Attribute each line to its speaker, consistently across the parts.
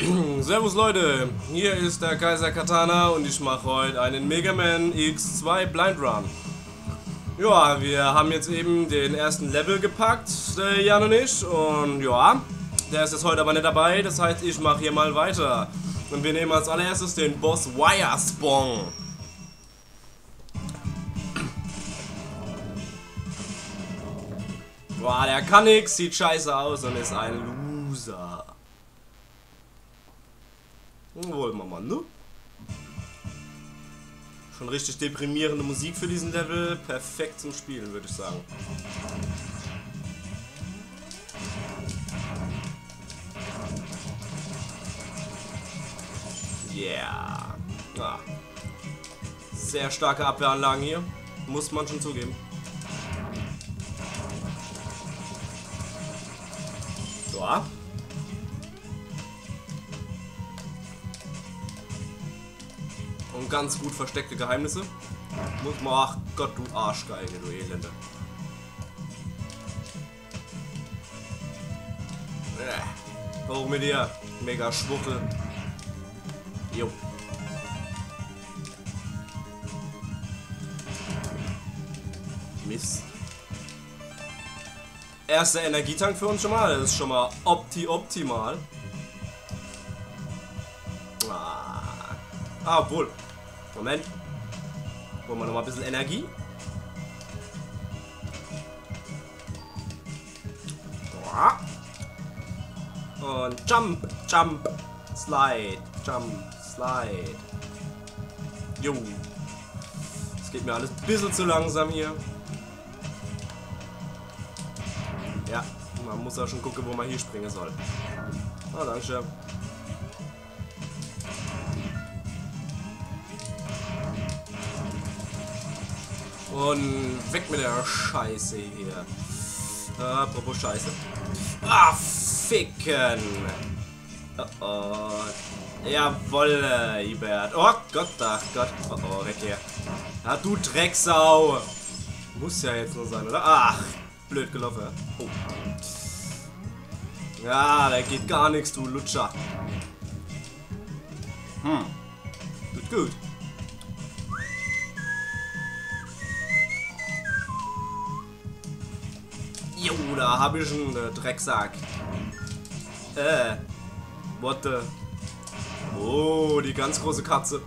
Speaker 1: Servus Leute, hier ist der Kaiser Katana und ich mache heute einen Mega Man X2 Blind Run. Ja, wir haben jetzt eben den ersten Level gepackt, der Jan und ich, und ja, der ist jetzt heute aber nicht dabei, das heißt ich mache hier mal weiter. Und wir nehmen als allererstes den Boss Wire Spong. Boah, der kann nix, sieht scheiße aus und ist ein Loser. Wollen wir mal, ne? Schon richtig deprimierende Musik für diesen Level. Perfekt zum Spielen, würde ich sagen. Yeah. Ah. Sehr starke Abwehranlagen hier. Muss man schon zugeben. So. Und ganz gut versteckte Geheimnisse. Muss man, ach Gott, du Arschgeige, du Elende. Hoch mit dir, mega Schwuchtel. Jo. Mist. Erster Energietank für uns schon mal, das ist schon mal optimal. Obwohl. Moment. Holen wir noch mal ein bisschen Energie. Und Jump, Jump, Slide, Jump, Slide. Jo. Es geht mir alles ein bisschen zu langsam hier. Ja, man muss ja schon gucken, wo man hier springen soll. Ah, danke. Und weg mit der Scheiße hier. Apropos Scheiße. Ah, ficken. Oh, oh. Jawoll, Ibert. Oh Gott, ach Gott. Oh, oh, weg hier. Ah, du Drecksau. Muss ja jetzt nur sein, oder? Ach, blöd gelaufen. Oh. Ja, da geht gar nichts, du Lutscher. Gut. Jo, da hab ich einen Drecksack. What the? Oh, die ganz große Katze.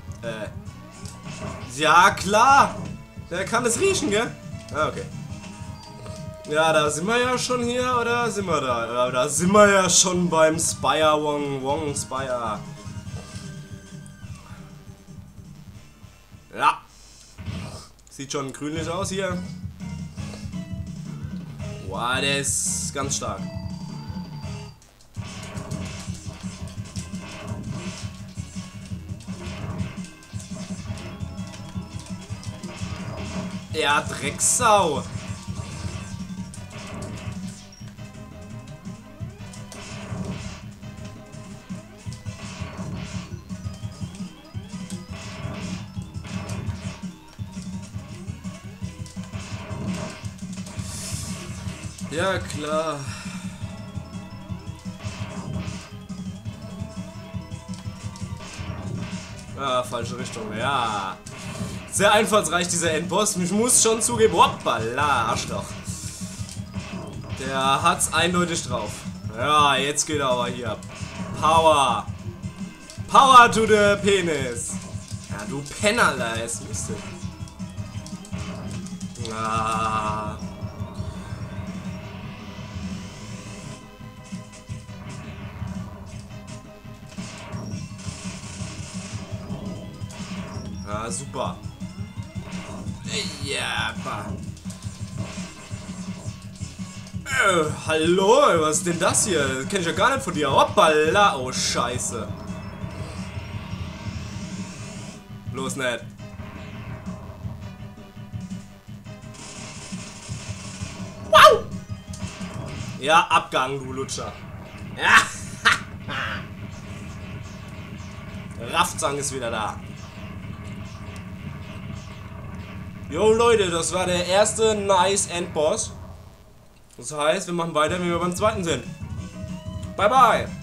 Speaker 1: Ja, klar. Der kann es riechen, gell? Ah, okay. Ja, da sind wir ja schon hier, oder sind wir da? Ja, da sind wir ja schon beim Spire Wong Spire. Ja. Sieht schon grünlich aus hier. Wow, der ist ganz stark. Ja, Drecksau. Ja, klar. Ah, falsche Richtung. Ja. Sehr einfallsreich, dieser Endboss. Ich muss schon zugeben. Hoppala, Arschloch. Der hat's eindeutig drauf. Ja, jetzt geht er aber hier. Power. Power to the Penis. Ja, du Pennerler, es müsste. Ah. Ja, super. Ja, hallo, was ist denn das hier? Das kenn ich ja gar nicht von dir. Hoppala, oh Scheiße. Bloß nicht. Wow! Ja, Abgang, du Lutscher. Ja. Raffzang ist wieder da. Jo Leute, das war der erste nice Endboss. Das heißt, wir machen weiter, wenn wir beim zweiten sind. Bye bye!